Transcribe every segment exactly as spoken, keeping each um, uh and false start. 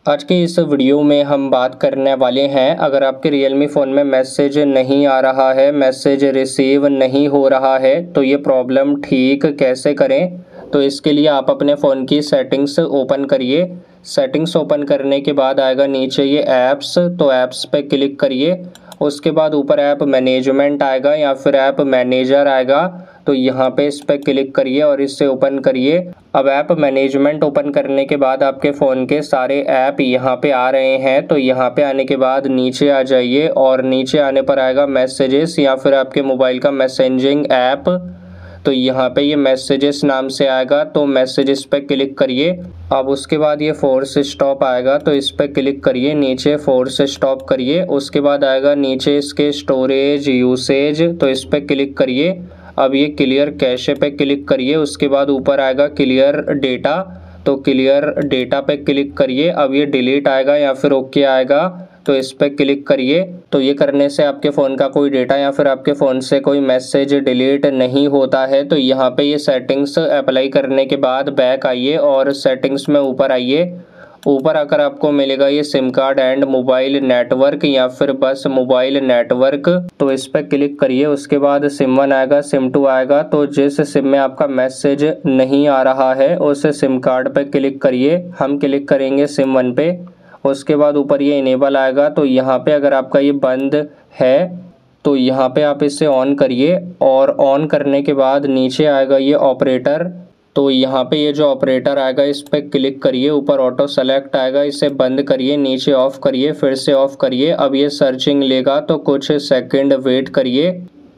आज के इस वीडियो में हम बात करने वाले हैं, अगर आपके Realme फ़ोन में मैसेज नहीं आ रहा है, मैसेज रिसीव नहीं हो रहा है, तो ये प्रॉब्लम ठीक कैसे करें। तो इसके लिए आप अपने फ़ोन की सेटिंग्स ओपन करिए। सेटिंग्स ओपन करने के बाद आएगा नीचे ये ऐप्स, तो ऐप्स पे क्लिक करिए। उसके बाद ऊपर ऐप मैनेजमेंट आएगा या फिर ऐप मैनेजर आएगा, तो यहाँ पे इस पर क्लिक करिए और इससे ओपन करिए। अब ऐप मैनेजमेंट ओपन करने के बाद आपके फ़ोन के सारे ऐप यहाँ पे आ रहे हैं, तो यहाँ पे आने के बाद नीचे आ जाइए और नीचे आने पर आएगा मैसेजेस या फिर आपके मोबाइल का मैसेजिंग ऐप, तो यहाँ पे ये मैसेजेस नाम से आएगा, तो मैसेजेस पे क्लिक करिए। अब उसके बाद ये फोर्स स्टॉप आएगा, तो इस पे क्लिक करिए, नीचे फोर्स स्टॉप करिए। उसके बाद आएगा नीचे इसके स्टोरेज यूसेज, तो इस पे क्लिक करिए। अब ये क्लियर कैशे पे क्लिक करिए। उसके बाद ऊपर आएगा क्लियर डेटा, तो क्लियर डेटा पे क्लिक करिए। अब ये डिलीट आएगा या फिर ओके आएगा, तो इस पर क्लिक करिए। तो ये करने से आपके फ़ोन का कोई डेटा या फिर आपके फ़ोन से कोई मैसेज डिलीट नहीं होता है। तो यहाँ पे ये सेटिंग्स अप्लाई करने के बाद बैक आइए और सेटिंग्स में ऊपर आइए। ऊपर आकर आपको मिलेगा ये SIM card and mobile network या फिर बस मोबाइल नेटवर्क, तो इस पर क्लिक करिए। उसके बाद सिम वन आएगा, सिम टू आएगा, तो जिस सिम में आपका मैसेज नहीं आ रहा है उस सिम कार्ड पे क्लिक करिए। हम क्लिक करेंगे सिम वन पे। उसके बाद ऊपर ये इनेबल आएगा, तो यहाँ पे अगर आपका ये बंद है तो यहाँ पे आप इसे ऑन करिए और ऑन करने के बाद नीचे आएगा ये ऑपरेटर, तो यहाँ पे ये जो ऑपरेटर आएगा इस पर क्लिक करिए। ऊपर ऑटो सेलेक्ट आएगा, इसे बंद करिए, नीचे ऑफ करिए, फिर से ऑफ करिए। अब ये सर्चिंग लेगा तो कुछ सेकंड वेट करिए।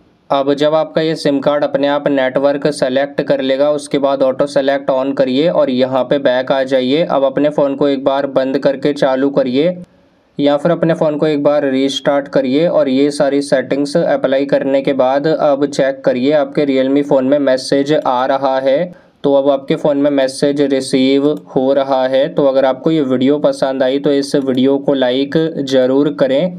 अब जब आपका ये सिम कार्ड अपने आप नेटवर्क सेलेक्ट कर लेगा उसके बाद ऑटो सेलेक्ट ऑन करिए और यहाँ पे बैक आ जाइए। अब अपने फ़ोन को एक बार बंद करके चालू करिए या फिर अपने फ़ोन को एक बार रीस्टार्ट करिए और ये सारी सेटिंग्स अप्लाई करने के बाद अब चेक करिए आपके Realme फ़ोन में मैसेज आ रहा है। तो अब आपके फ़ोन में मैसेज रिसीव हो रहा है। तो अगर आपको ये वीडियो पसंद आई तो इस वीडियो को लाइक ज़रूर करें।